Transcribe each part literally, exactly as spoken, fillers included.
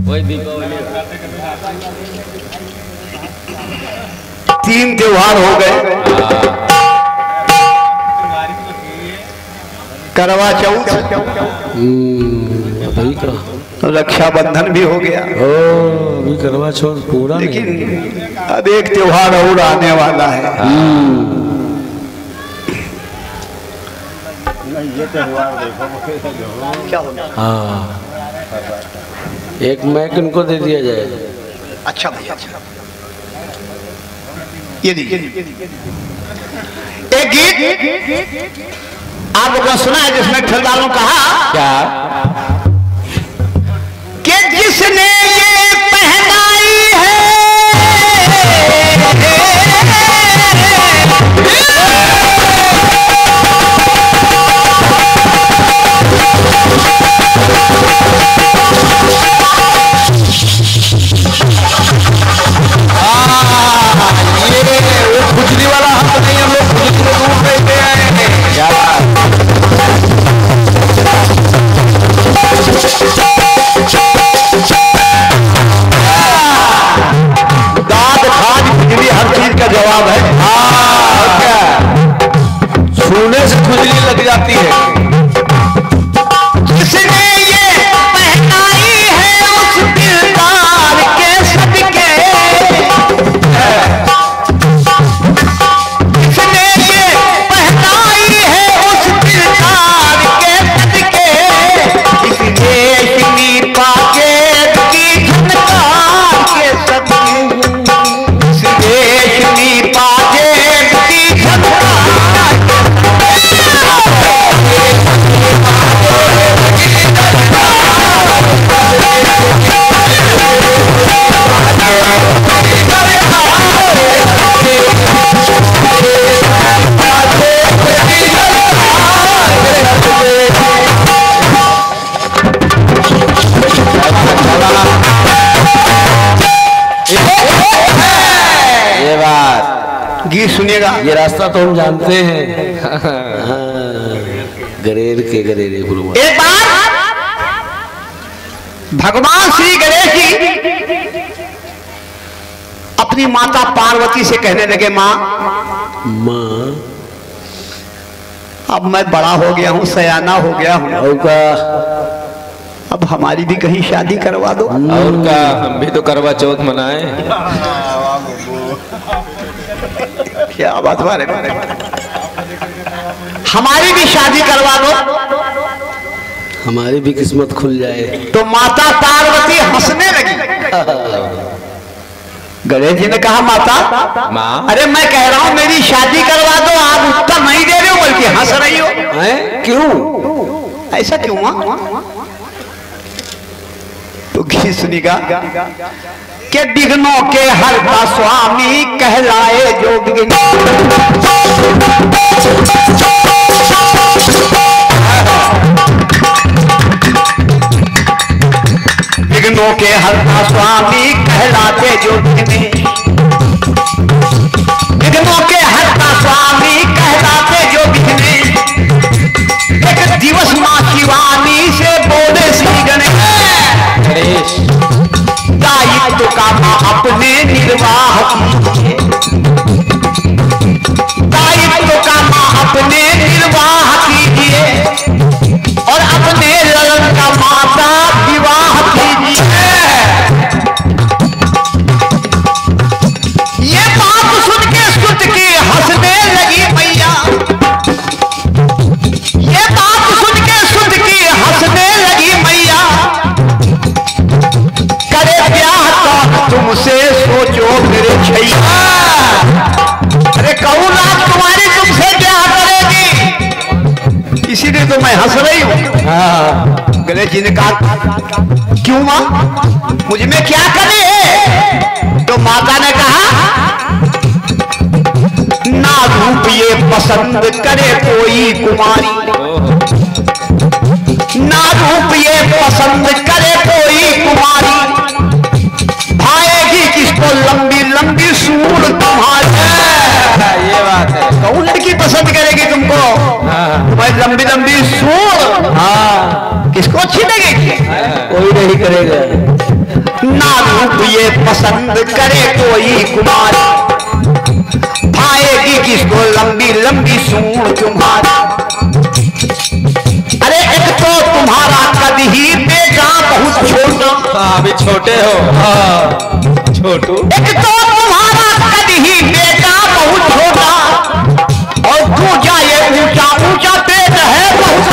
वही दीपावली। तीन त्योहार हो गए, करवा चौथ, अभी का रक्षाबंधन भी हो गया। ओ, अभी करवा चौथ पूरा लेकिन अब एक त्योहार और आने वाला है। ये त्योहार देखो क्या होगा? हाँ, एक मैक इनको दे दिया जाए। अच्छा भैया, ये देखिए एक गीत आप लोगों ने सुना है जिसमें ठेकेदारों कहा क्या कि जिसने ये पहनाई है खुजली वाला हाथ नहीं, हम लोग खुजली को दूर रहते हैं। दाद खाद खुजली हर चीज का जवाब है। हाँ, क्या छूने से खुजली लग जाती है। जिसने ये पहनाई है उस दिलदार के सदके, गीत सुनिएगा। ये रास्ता तो हम जानते हैं। गरेर के गरेरे गुरु। एक बार भगवान श्री गणेश जी अपनी माता पार्वती से कहने लगे, माँ माँ अब मैं बड़ा हो गया हूँ, सयाना हो गया हूँ, और का अब हमारी भी कहीं शादी करवा दो। और का हम भी तो करवा चौथ मनाए। क्या बात बारे बारे हमारी भी शादी करवा दो, हमारी भी किस्मत खुल जाए। तो माता पार्वती हंसने लगी। गणेश जी ने कहा, माता माँ अरे मैं कह रहा हूं मेरी शादी करवा दो, आप उत्तर नहीं दे रहे हो बल्कि हंस रही हो। हैं? क्यों? ऐसा क्यों? मां तो गीत सुनिएगा के विघ्नों के हरता स्वामी कहलाए जो विघ्न, विघ्नों के हरता स्वामी कहलाते जो विघ्न, विघ्नों के हरता स्वामी कहलाते जो विघ्न। एक दिवस मां शिवानी से बोले श्री गणेश, दायित्व का मां अपने निर्वाह कीजिए, दायित्व का मां अपने निर्वाह कीजिए और अपने ललन का माता विवाह कीजिए। ये बात सुन के सुत की हंसने लगी मैया, ये बात सुन के सुत की हंसने लगी मैया। करे ब्याह तो तुमसे सोचो मेरे छैया, अरे कहूँ रात तुम्हारी तुमसे ब्याह करेगी, इसीलिए तो मैं हंस रही हूँ। गणेश जी ने कहा, क्यों माँ मुझ में क्या कमी है? तो माता ने कहा, ना रूप ये पसंद करे कोई कुमारी, ना रूप ये पसंद करे कोई कुमारी, भाएगी किसको लंबी लंबी सूर तुम्हारी। ये बात है, कौन लड़की पसंद करेगी तुमको? तुम्हारी लंबी लंबी सूर। हाँ, किसको अच्छी लगेगी? कोई नहीं करेगा। ना रूप ये पसंद करे कोई कुमारी, पाएगी किसको लंबी लंबी सूंड तुम्हारी। अरे एक तो तुम्हारा कद ही बेटा बहुत छोटा, अभी छोटे हो। हाँ छोटू। एक तो तुम्हारा कद ही बेटा बहुत छोटा, और तू जाए ऊंचा ऊंचा पेट है बहुत।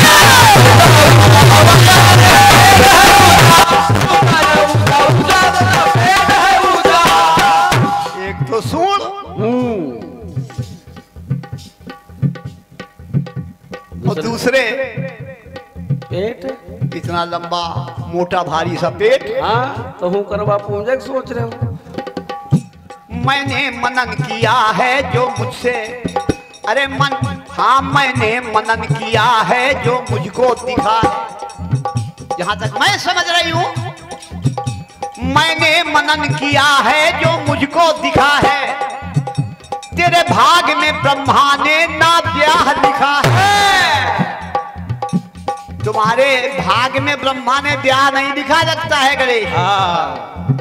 एक तो सुन, और दूसरे पेट इतना लंबा मोटा भारी सा पेट। हाँ तो हूँ करवा पूंजक सोच रहे हो। मैंने मनन किया है जो मुझसे, अरे मन, हाँ मैंने मनन किया है जो मुझको दिखा है। जहां तक मैं समझ रही हूं, मैंने मनन किया है जो मुझको दिखा है। तेरे भाग में ब्रह्मा ने ना ब्याह लिखा है। तुम्हारे भाग में ब्रह्मा ने ब्याह नहीं लिखा लगता है गणेश। हाँ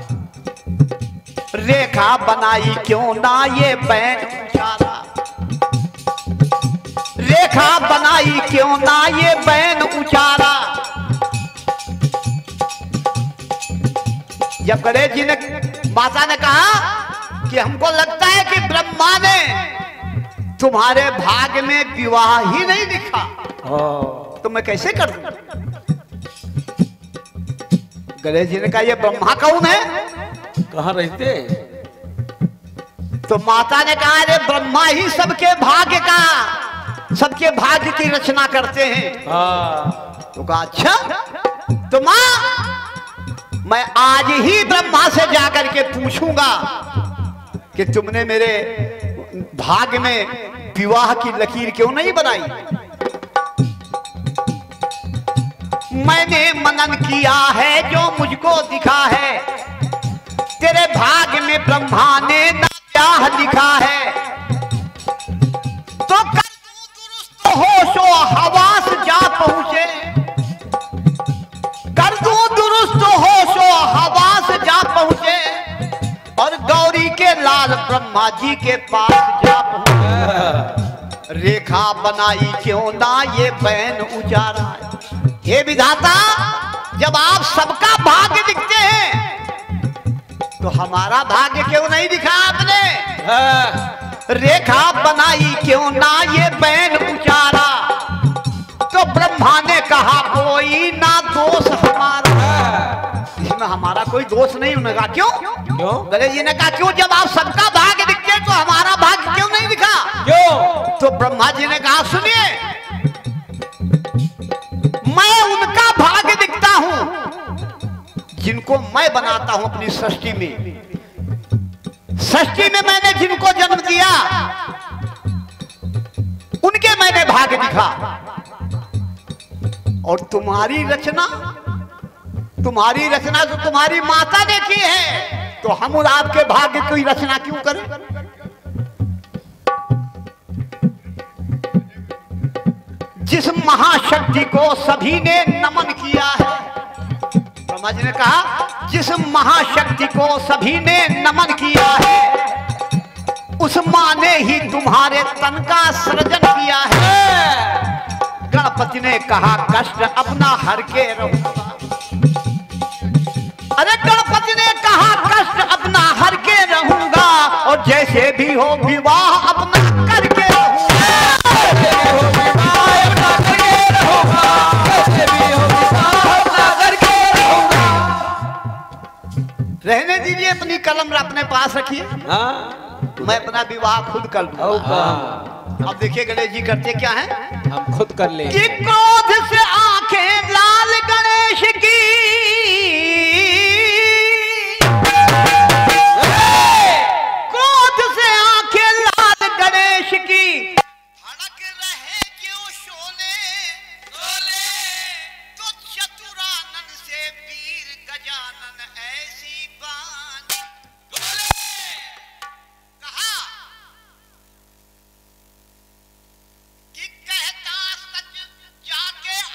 रेखा बनाई क्यों ना ये बैन उचारा, रेखा बनाई क्यों ना ये बैन उचारा। जब गणेश जी ने, माता ने कहा कि हमको लगता है कि ब्रह्मा ने तुम्हारे भाग में विवाह ही नहीं लिखा, तो मैं कैसे कर दूं? गणेश जी ने कहा ये ब्रह्मा कौन है, कहाँ रहते? तो माता ने कहा अरे ब्रह्मा ही सबके भाग्य का, सबके भाग्य की रचना करते हैं। हाँ तो कहा अच्छा, तो मां मैं आज ही ब्रह्मा से जाकर के पूछूंगा कि तुमने मेरे भाग्य में विवाह की लकीर क्यों नहीं बनाई। मैंने मनन किया है जो मुझको दिखा है, तेरे भाग्य में ब्रह्मा ने ना ब्याह लिखा है। तो कर दूं दुरुस्त होशो हवास जा पहुंचे, कर दूं दुरुस्त होशो हवास जा पहुंचे, और गौरी के लाल ब्रह्मा जी के पास जा पहुंचे। रेखा बनाई क्यों ना ये बैन उजारा। हे विधाता, जब आप सबका भाग्य दिखते हैं तो हमारा भाग्य क्यों नहीं दिखा आपने? हाँ। रेखा बनाई क्यों ना ये बैन उचारा। तो ब्रह्मा ने कहा कोई ना दोष हमारा, इसमें हमारा कोई दोष नहीं होगा। क्यों क्यों? गणेश जी ने कहा क्यों, जब आप सबका भाग्य दिखते तो हमारा भाग्य क्यों नहीं दिखा? क्यों? तो ब्रह्मा जी ने कहा सुनिए, मैं उनका भाग्य दिखता हूं जिनको मैं बनाता हूं अपनी सृष्टि में। सृष्टि में मैंने जिनको जन्म दिया उनके मैंने भाग्य दिखा। और तुम्हारी रचना, तुम्हारी रचना तो तुम्हारी माता ने की है, तो हम और आपके भाग्य की रचना क्यों करें? जिस महाशक्ति को सभी ने नमन किया है, ब्रह्मा जी ने कहा जिस महाशक्ति को सभी ने नमन किया है, उस मां ने ही तुम्हारे तन का सृजन किया है। गणपति ने कहा कष्ट अपना हर के रहूंगा। अरे गणपति ने कहा कष्ट अपना हर के रहूंगा, और जैसे भी हो विवाह अपना करके रहूंगा। रहने दीजिए, अपनी कलम अपने पास रखिए। हाँ मैं अपना विवाह खुद कर लूंगा। अब देखिए गणेश जी करते क्या है, हम खुद कर ले। कि क्रोध से आंखें लाल गणेश की, क्रोध से आंखें लाल गणेश की, धड़क रहे क्यों शोले शोले, तो चतुरानन से वीर गजानन ऐसी बात बोले। कहा कि कहता सच जाके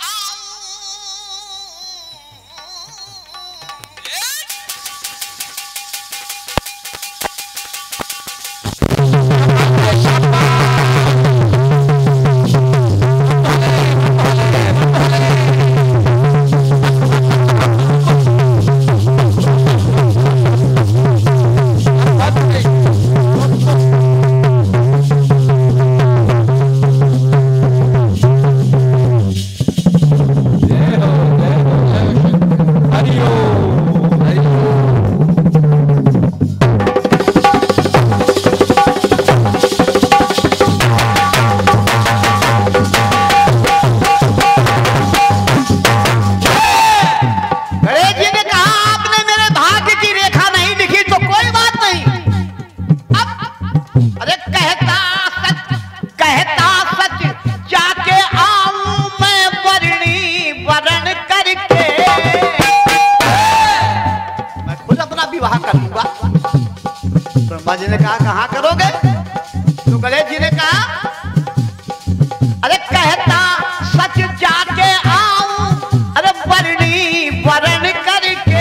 जी ने कहा कहाँ करोगे? तो गणेश जी ने कहा अरे कहता सच जाके आऊं, अरे बरनी वरण करके,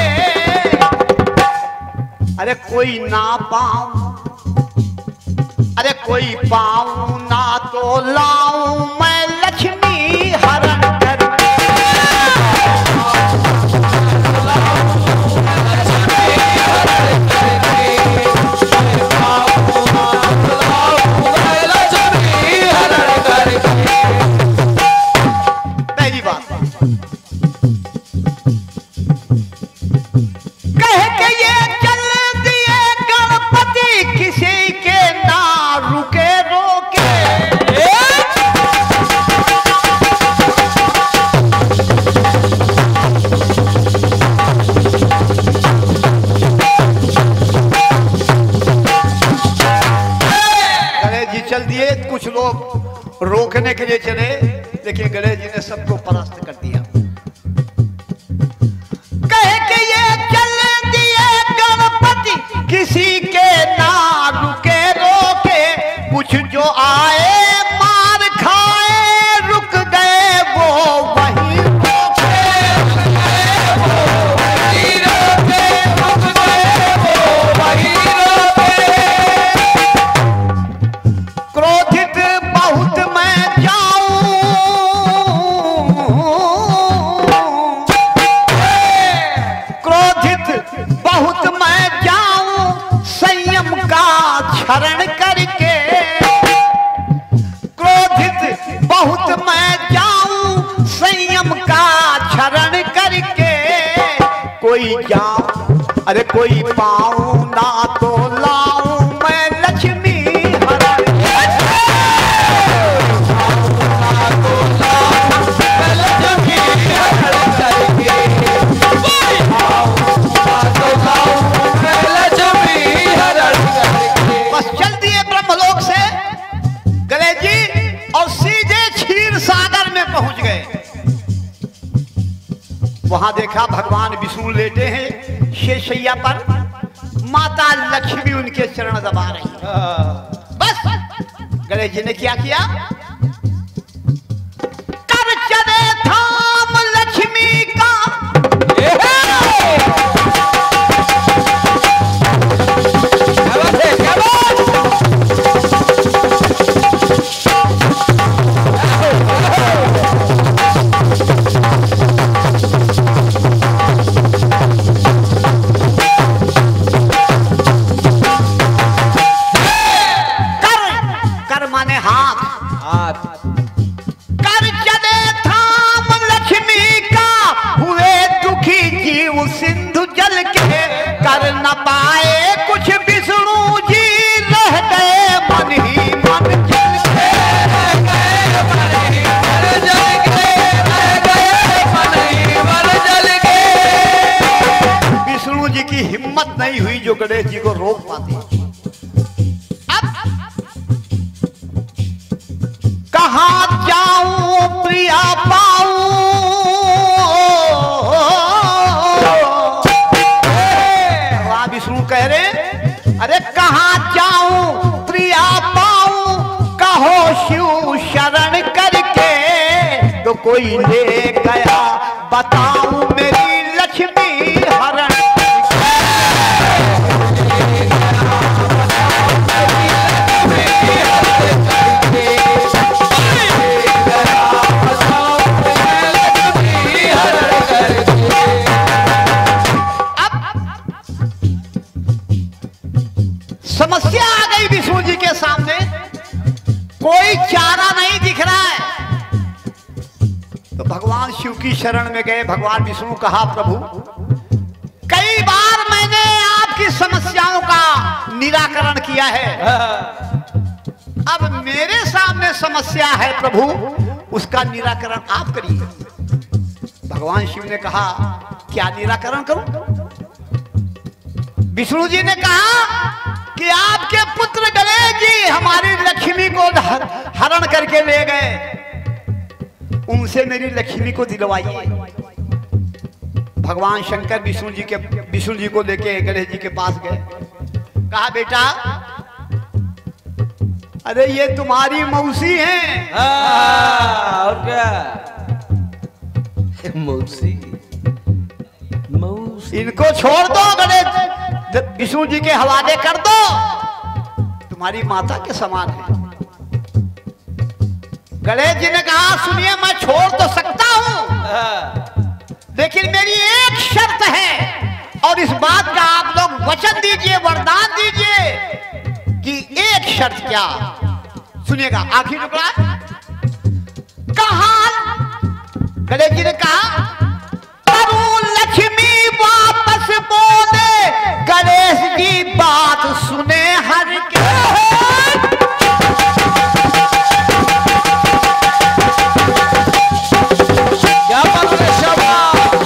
अरे कोई ना पाऊं, अरे कोई पाऊं ना तो लाऊं मैं लक्ष्मी हरण करके। पहली बात कह के ये चल दिए गणपति, किसी के ना रुके रोके। गणेश जी चल दिए, कुछ लोग रोकने के लिए चले, लेकिन गणेश जी ने सबको परास्त कर दिया। कह के ये चल दिए गणपति, किसी के ना रुके रोके, कुछ जो आए मार खाए, रुक गए वो वहीं रोके। क्रोधित बहुत मैं जाऊं, क्रोधित बहुत मैं जाऊं, संयम का क्षरण करके। क्रोधित बहुत मैं जाऊं, संयम का क्षरण करके। कोई जाऊं, अरे कोई पाऊं ना तो लाऊं मैं लक्ष्मी हरण। बस चल दिए ब्रह्मलोक से गणेश जी और सीधे क्षीर सागर में पहुंच गए। वहां देखा भगवान विष्णु लेटे हैं शेषैया पर, माता लक्ष्मी उनके चरण दबा रही है। बस गणेश जी ने क्या किया? कर चले थाम लक्ष्मी का, सिंधु जल के कर न पाए कुछ, विष्णु जी रह गए मन ही मन जल के। विष्णु जी की हिम्मत नहीं हुई जो गणेश जी को रोक पाते। अब कहाँ जाऊं प्रिया पाऊं, विष्णु कह रहे अरे कहाँ जाऊं प्रिया पाऊं, कहो शिव शरण करके। तो कोई ले गया बताऊं मेरी लक्ष्मी हरण। समस्या आ गई विष्णु जी के सामने, कोई चारा नहीं दिख रहा है। तो भगवान शिव की शरण में गए। भगवान विष्णु कहा प्रभु कई बार मैंने आपकी समस्याओं का निराकरण किया है, अब मेरे सामने समस्या है प्रभु, उसका निराकरण आप करिए। भगवान शिव ने कहा क्या निराकरण करूं? विष्णु जी ने कहा कि आपके पुत्र गणेश जी हमारी लक्ष्मी को हरण करके ले गए, उनसे मेरी लक्ष्मी को दिलवाइए। भगवान शंकर विष्णु जी के विष्णु जी को लेके गणेश जी के पास गए। कहा बेटा अरे ये तुम्हारी मौसी हैं। हाँ, और क्या मौसी मौसी। इनको छोड़ दो, गणेश विष्णु जी के हवाले कर दो, तुम्हारी माता के समान है। गणेश जी ने कहा सुनिए मैं छोड़ तो सकता हूं, लेकिन मेरी एक शर्त है और इस बात का आप लोग वचन दीजिए, वरदान दीजिए कि एक शर्त क्या, सुनिएगा आखिरी टुकड़ा। कहा गणेश जी ने कहा तरुण लक्ष्मी वापस बोले, गणेश जी बात सुने हर के। क्या बात है शाबाश।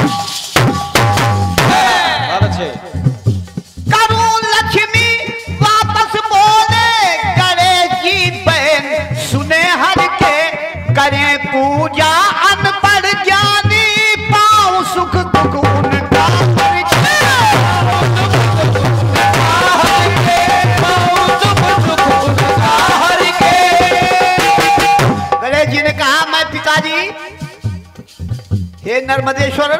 तरुण लक्ष्मी वापस बोले, गणेश जी बहन सुने हर के। करें पूजा अनपढ़ ज्ञानी, पाऊं सुख दुख उनका हर के। गणेश जी ने कहा मैं पिताजी, हे नर्मदेश्वर,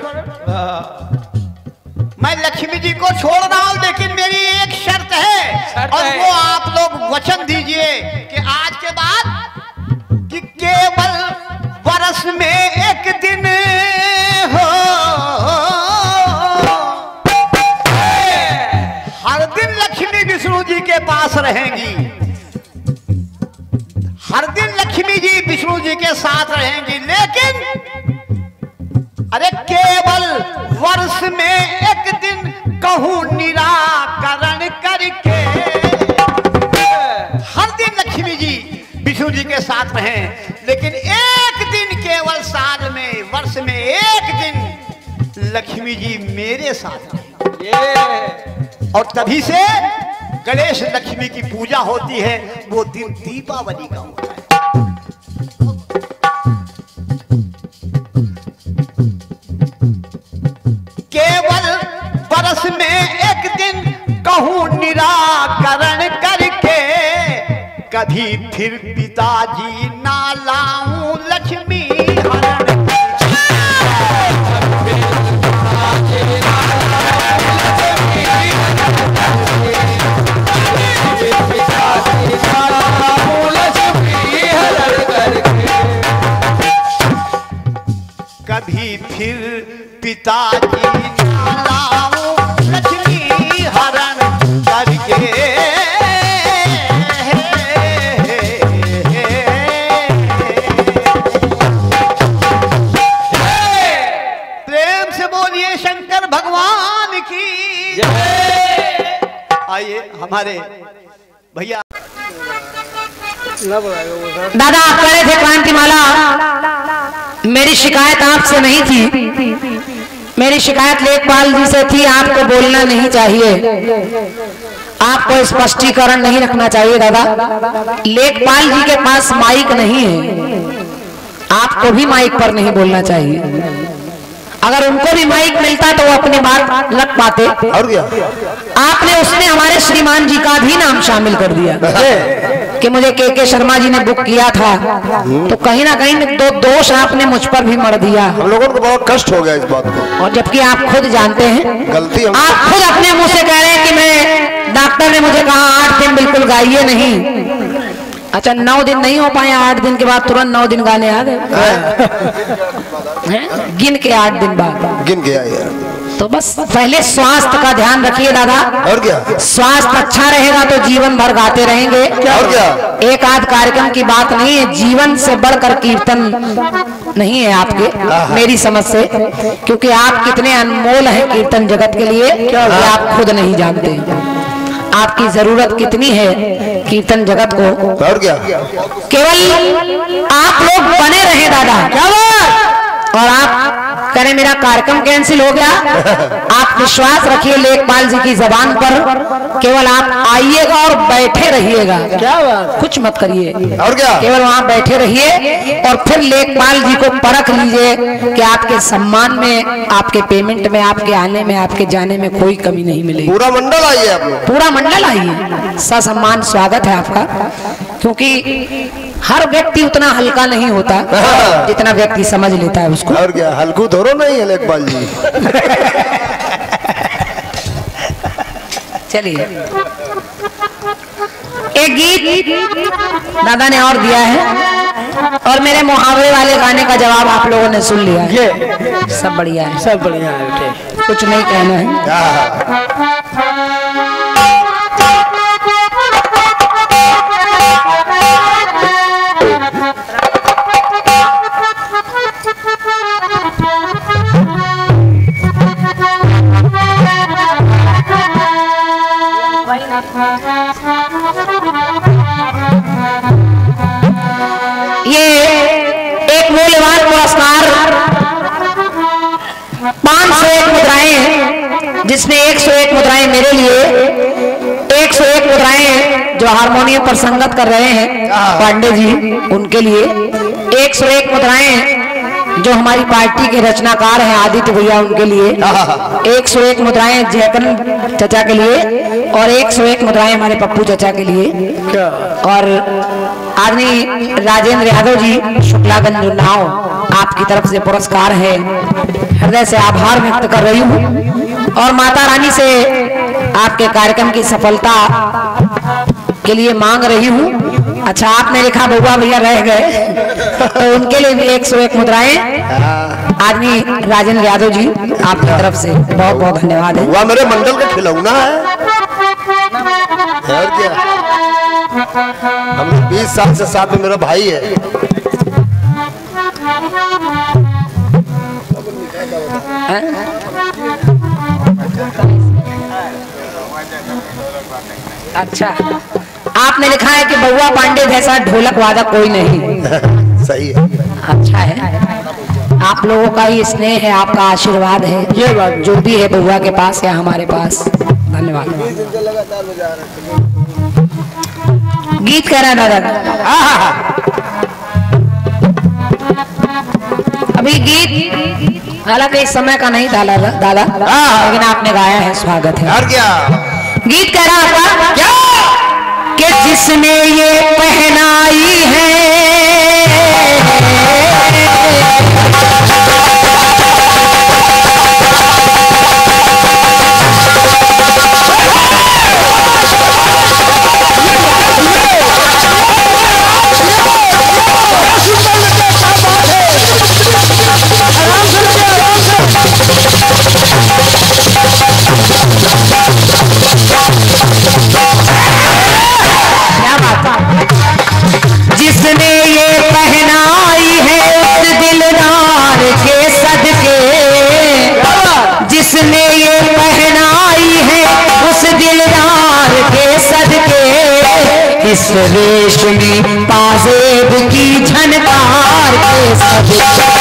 मैं लक्ष्मी जी को छोड़ रहा हूं, लेकिन मेरी एक शर्त है शर्त और है। वो आप लोग वचन दीजिए कि आज के बाद कि केवल वर्ष में एक दिन हो, हर दिन लक्ष्मी विष्णु जी के पास रहेंगी, हर दिन लक्ष्मी जी विष्णु जी के साथ रहेंगी, लेकिन अरे केवल वर्ष में एक दिन कहूं निराकरण करके। हर दिन लक्ष्मी जी विष्णु जी के साथ रहें, लेकिन एक दिन केवल साल में, वर्ष में एक दिन लक्ष्मी जी मेरे साथ रहें। और तभी से गणेश लक्ष्मी की पूजा होती है, वो दिन दीपावली का होता है। केवल बरस में एक दिन कहूं निराकरण करके, कभी फिर पिताजी ना लाऊं लक्ष्मी हरण। कभी फिर पिताजी ना लाऊं लक्ष्मी हरण करके। प्रेम से बोलिए शंकर भगवान की। आइए हमारे भैया। दादा आप कह रहे थे क्रांतिमाला, मेरी शिकायत आपसे नहीं थी, मेरी शिकायत लेखपाल जी से थी। आपको बोलना नहीं चाहिए, आपको स्पष्टीकरण नहीं रखना चाहिए दादा। लेखपाल जी के पास माइक नहीं है, आपको भी माइक पर नहीं बोलना चाहिए। अगर उनको भी माइक मिलता तो वो अपनी बात रख पाते। और क्या आपने उसमें हमारे श्रीमान जी का भी नाम शामिल कर दिया कि मुझे के के शर्मा जी ने बुक किया था, तो कहीं ना कहीं दो दोष आपने मुझ पर भी मर दिया। हम लोगों को बहुत कष्ट हो गया इस बात को, और जबकि आप खुद जानते हैं, गलती हम आप खुद अपने मुंह से कह रहे हैं कि मैं, डॉक्टर ने मुझे कहा आठ दिन बिल्कुल गाइए नहीं। अच्छा नौ दिन नहीं हो पाए, आठ दिन के बाद तुरंत नौ दिन गाने आ गए गिन के आठ दिन बाद गिन गया यार। तो बस पहले स्वास्थ्य का ध्यान रखिए दादा। और क्या स्वास्थ्य अच्छा रहेगा तो जीवन भर गाते रहेंगे। और क्या एक आध कार्यक्रम की बात नहीं है, जीवन से बढ़कर कीर्तन नहीं है आपके, मेरी समझ से, क्योंकि आप कितने अनमोल हैं कीर्तन जगत के लिए, ये आप खुद नहीं जानते। आपकी जरूरत कितनी है कीर्तन जगत को। और क्या केवल आप लोग बने रहे दादा, क्या बात। और आप करें मेरा कार्यक्रम कैंसिल हो गया, आप आप विश्वास रखिए लेखपाल जी की जबान पर, केवल आप आइएगा और बैठे रहिएगा, क्या बात, कुछ मत करिए और क्या, केवल वहां बैठे रहिए और फिर लेखपाल जी को परख लीजिए कि आपके सम्मान में, आपके पेमेंट में, आपके आने में, आपके जाने में कोई कमी नहीं मिलेगी। पूरा मंडल आइए आप लोग, पूरा मंडल आइए, ससम्मान स्वागत है आपका, क्योंकि हर व्यक्ति उतना हल्का नहीं होता जितना व्यक्ति समझ लेता है उसको। और क्या, हल्कू थोड़ो नहीं है लेखपाल जी। चलिए एक गीत दादा ने और दिया है और मेरे मुहावरे वाले गाने का जवाब आप लोगों ने सुन लिया है। सब बढ़िया है, सब बढ़िया है, कुछ नहीं कहना है। ये एक मूल्यवान पुरस्कार पांच सौ एक मुद्राएं, जिसमें एक सौ एक मुद्राएं मेरे लिए, एक सौ एक मुद्राएं जो हारमोनियम पर संगत कर रहे हैं पांडे जी उनके लिए, एक सौ एक मुद्राएं जो हमारी पार्टी के रचनाकार हैं आदित्य भैया उनके लिए, एक सौ एक मुद्राएं जयकरण चचा के लिए और एक सौ एक मुद्राएं हमारे पप्पू चचा के लिए। और आदमी राजेंद्र यादव जी शुक्लागंज उन्नाव, आपकी तरफ से पुरस्कार है, हृदय से आभार व्यक्त कर रही हूँ और माता रानी से आपके कार्यक्रम की सफलता के लिए मांग रही हूँ। अच्छा आपने लिखा बउआ भैया रह गए तो उनके लिए भी एक सौ एक मुद्राएं आदमी राजेंद्र यादव जी आपकी तरफ से बहुत बहुत धन्यवाद है। वह मेरे मंडल का खिलौना है और क्या, हम बीस साल से साथ में मेरा भाई है। अच्छा आपने लिखा है कि बउआ पांडे जैसा ढोलक वादक कोई नहीं। सही है, अच्छा है, आप लोगों का ही स्नेह है, आपका आशीर्वाद है, ये बात जो भी है बउआ के पास या हमारे पास। धन्यवाद। गीत कह रहा है दादा, अभी गीत हालांकि इस समय का नहीं था दादा, लेकिन आपने गाया है, स्वागत है। और क्या, गीत कह रहा था क्या कि जिसने ये पहनाई है जिसने ये पहनाई है उस दिलदार के सदके, जिसने ये पहनाई है उस दिलदार के सदके, इस रेशमी पाजेब की झनकार के सदके।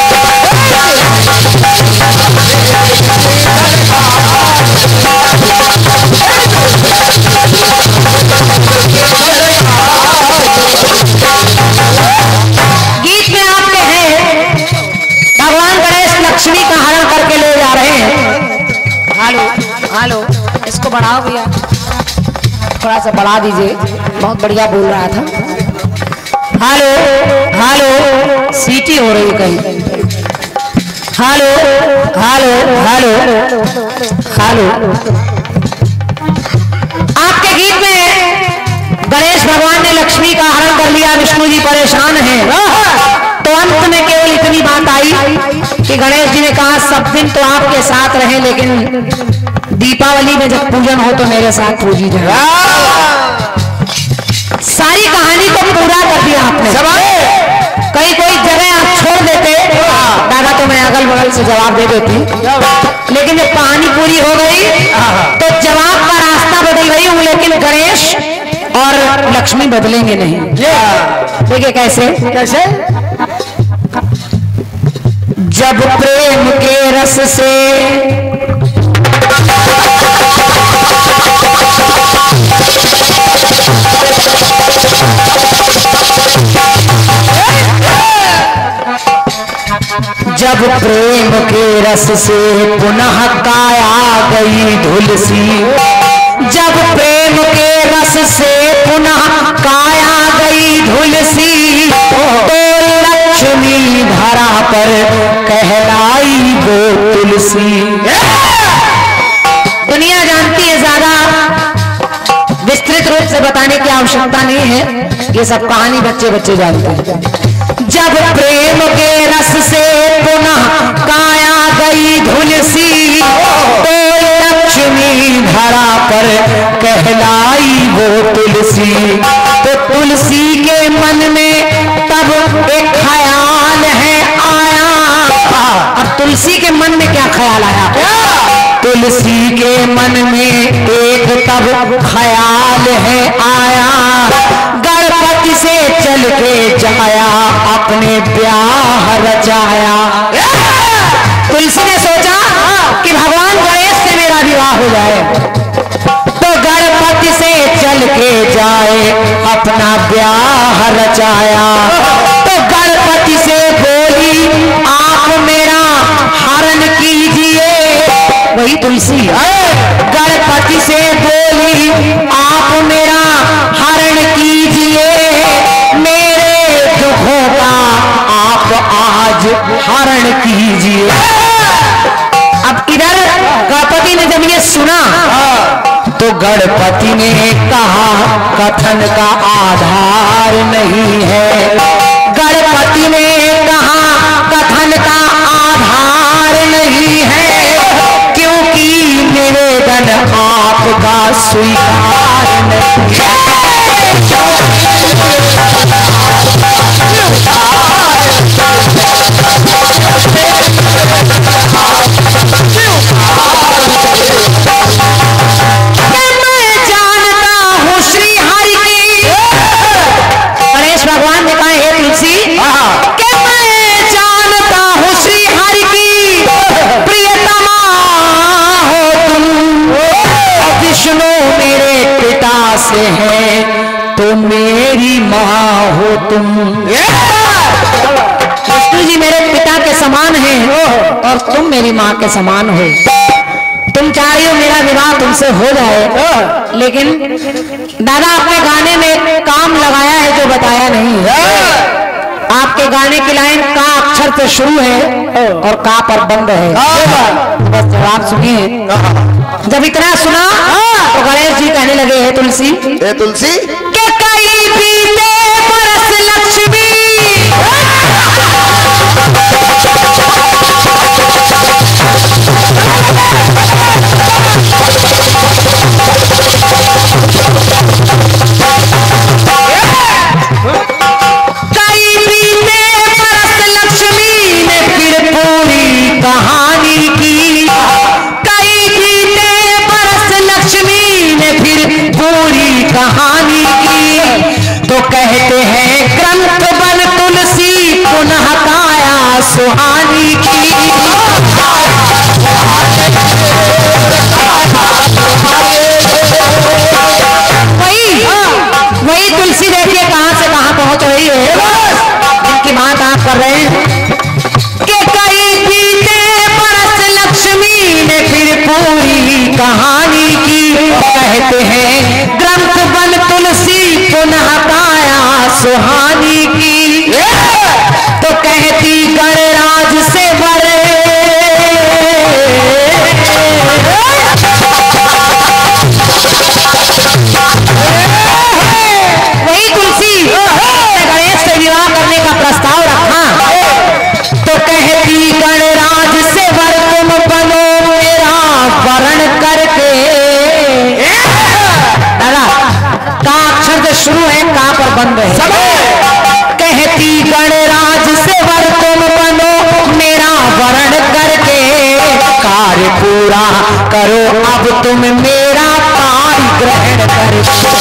गीत में आप हैं भगवान गणेश लक्ष्मी का हरण करके ले जा रहे हैं। हालो हालो इसको बढ़ाओ भैया, थोड़ा सा बढ़ा दीजिए, बहुत बढ़िया बोल रहा था। हालो हालो सीटी हो रही कहीं, हालो हालो हालो हालो। आपके गीत में गणेश भगवान ने लक्ष्मी का हरण कर लिया, विष्णु जी परेशान हैं, तो अंत में केवल इतनी बात आई कि गणेश जी ने कहा सब दिन तो आपके साथ रहे, लेकिन दीपावली में जब पूजन हो तो मेरे साथ पूजी जाए। सारी कहानी को पूरा कर दिया आपने। कहीं कोई जगह आप छोड़ देते दादा तो मैं अगल बगल से जवाब दे देती, लेकिन जब कहानी पूरी हो गई तो जवाब का रास्ता बदल रही हूँ, लेकिन गणेश और लक्ष्मी बदलेंगे नहीं। देखिए कैसे कैसे, जब प्रेम के रस से जब प्रेम के रस से पुनः काया गई धुलसी, जब प्रेम के रस से पुनः काया गई धुलसी, तो लक्ष्मी धरा पर कहलाई वो तुलसी। दुनिया जानती है, ज्यादा विस्तृत रूप से बताने की आवश्यकता नहीं है, ये सब कहानी बच्चे बच्चे जानते हैं। जब प्रेम के रस से पुनः काया गई धुलसी, तो लक्ष्मी धरा पर कहलाई वो तुलसी। तो तुलसी के मन में तब एक ख्याल है आया। अब तुलसी के मन में क्या ख्याल आया? तुलसी के मन में एक तब ख्याल है आया, गणपति से चल के जाया अपने ब्याह रचाया। तुलसी ने सोचा कि भगवान गणेश से मेरा विवाह हो जाए, तो गणपति से चल के जाए अपना ब्याह रचाया। तो गणपति से बोली आप मेरा हरण कीजिए, वही तुलसी गणपति से बोली आप मेरा हरण कीजिए, मेरे दुखों का आप आज हरण कीजिए। अब इधर गणपति ने जब ये सुना, तो गणपति ने कहा कथन का आधार नहीं है। गणपति ने कहा कथन का आधार नहीं है, क्योंकि निवेदन आपका स्वीकार नहीं है। भगवान ने कहा हे तुलसी, कि मैं जानता हूँ श्री हरि की प्रियतमा हो तुम, विष्णु मेरे पिता से है तो मेरी माँ हो तुम। विष्णु जी मेरे पिता के समान हैं और तुम मेरी माँ के समान हो। तुम चाह रही हो मेरा विवाह तुमसे हो जाए, लेकिन दादा आपने गाने में काम लगाया है जो बताया नहीं है। आपके गाने की लाइन का अक्षर से शुरू है और का पर बंद है। बस जवाब सुनिए। जब इतना सुना तो गणेश जी कहने लगे है तुलसी, ए तुलसी के कई बीते बरस लक्ष्मी, कहानी की कई बीते बरस लक्ष्मी ने फिर पूरी कहानी की। तो कहते हैं ग्रंथ बन तुलसी पुनः काया सुहानी की। वही वही तुलसी देखिए कहां से कहां पहुंच रही है, जिनकी बात आप कर रहे हैं। पूरी कहानी की कहते हैं ग्रंथ बन तुलसी पुनः काया सुहानी की। तो कहती गणराज से बड़े वही तुलसी गणेश से विवाह करने का प्रस्ताव रखा। तो कहती गणराज से वर तुम बनो वरण करके। दादा का अक्षर से शुरू है, का पर बंद है। कहती गणराज से वर तुम बनो मेरा वरण करके, कार्य पूरा करो अब तुम मेरा कार्य ग्रहण करके।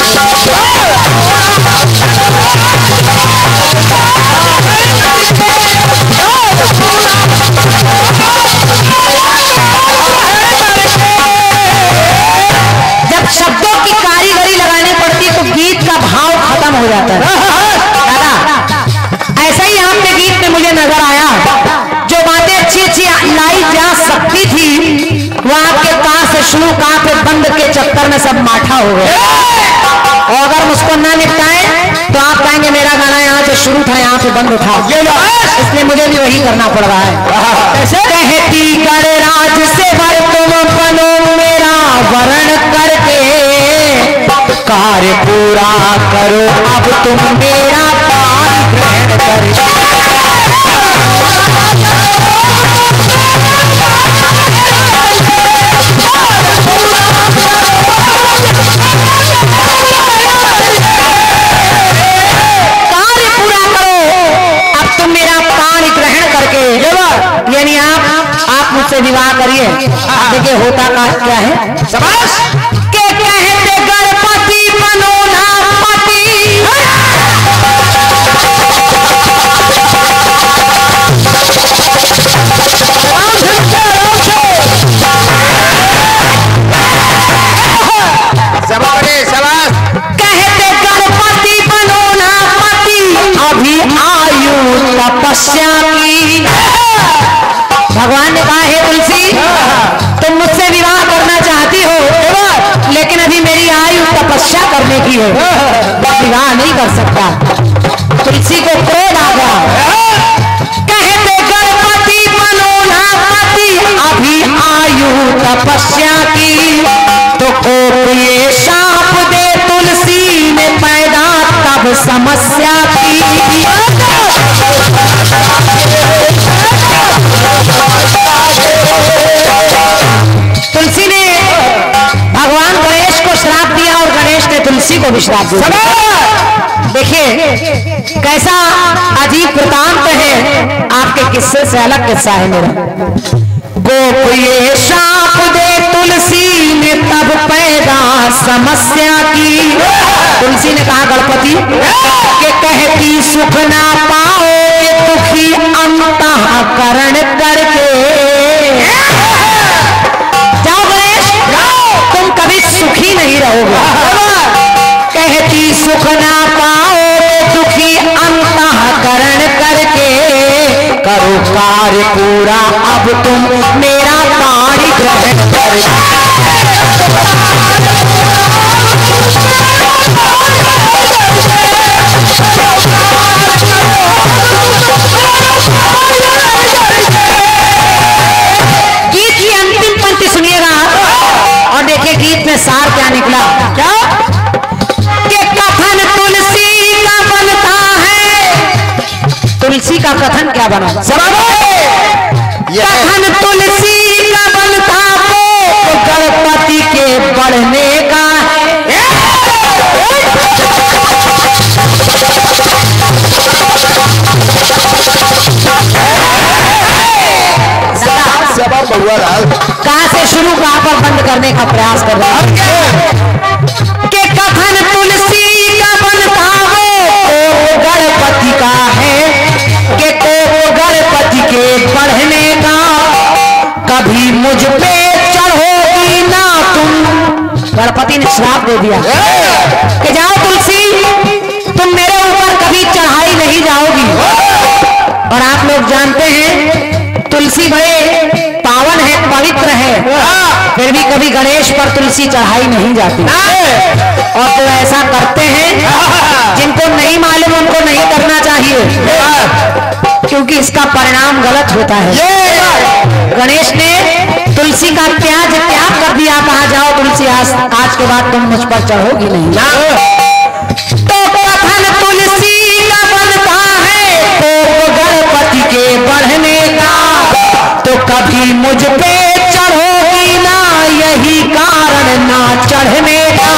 शब्दों की कारीगरी लगानी पड़ती तो गीत का भाव खत्म हो जाता है। दादा ऐसा ही आपके गीत में मुझे नजर आया शुरू कहा पे बंद के चक्कर में सब माठा हो गया, और अगर मुझको ना निपटाए तो आप कहेंगे मेरा गाना यहाँ से शुरू था यहाँ पे बंद था, इसलिए मुझे भी वही करना पड़ रहा है। ऐसे कहती गणराज से भर तुम बनो मेरा वरण करके, कार्य पूरा करो अब तुम मेरा पान ग्रहण करके। यानी आप आप मुझसे विवाह करिए। देखिए होता का क्या है, शाबाश के कहते गणपति बनो ना पति, कहते गणपति बनो ना पति, अभी आयु तपस्या की। भगवान ने कहा है तुलसी तुम मुझसे विवाह करना चाहती हो, लेकिन अभी मेरी आयु तपस्या करने की है, विवाह नहीं कर सकता। तुलसी को क्रोध आ गया, कहते गणपति बनो ना पति, अभी आयु तपस्या की। तो कोप ये शाप दे तुलसी ने पैदा तब समस्या की। तुलसी ने भगवान गणेश को श्राप दिया और गणेश ने तुलसी को भी श्राप दिया। देखिए कैसा अजीब वृतांत है, आपके किस्से से अलग किस्सा है मेरा। गोप ये शाप दे तुलसी ने तब पैदा समस्या की। तुलसी ने कहा गणपति के कहती सुख ना पाओ दुखी अंतःकरण करके। जाओ गणेश तुम कभी सुखी नहीं रहोगे। कहती सुख ना पाओ दुखी अंतःकरण करके, करो कार्य पूरा अब तुम मेरा पाणी ग्रहण करके। गीत की अंतिम पंक्ति सुनिएगा और देखिए गीत में सार क्या निकला। क्या कि कथन तुलसी का बनता है, तुलसी का कथन क्या बना, कथन तुलसी का बनता तो गणपति के बढ़ने का है। कहां से शुरू कहां पर बंद करने का प्रयास कर रहा है कि कथन तुलसी का बनता हो गणपति का है, कि को गणपति के बढ़ने का। कभी मुझ पे चढ़ोगी ना तुम, गणपति ने श्राप दे दिया कि जाओ तुलसी तुम मेरे ऊपर कभी चढ़ाई नहीं जाओगी। और आप लोग जानते हैं तुलसी बड़े पावन है, पवित्र है, फिर भी कभी गणेश पर तुलसी चढ़ाई नहीं जाती। और तो ऐसा करते हैं जिनको नहीं मालूम उनको नहीं करना चाहिए, क्योंकि इसका परिणाम गलत होता है। गणेश ने तुलसी का त्याग त्याग कर दिया, कहा जाओ तुलसी आज आज के बाद तुम मुझ पर चढ़ोगी नहीं। तो कथन तुलसी का बनता है तो गणपति के बढ़ने का, तो कभी मुझ पे चढ़ोगी ना, यही कारण ना चढ़ने का।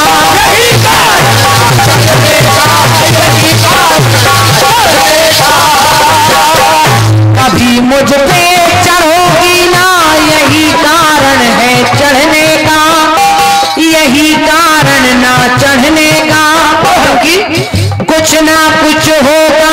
कभी मुझ पे चढ़ोगी ना, यही कारण है चढ़ने का, यही कारण ना चढ़ने का। क्योंकि कुछ ना कुछ होगा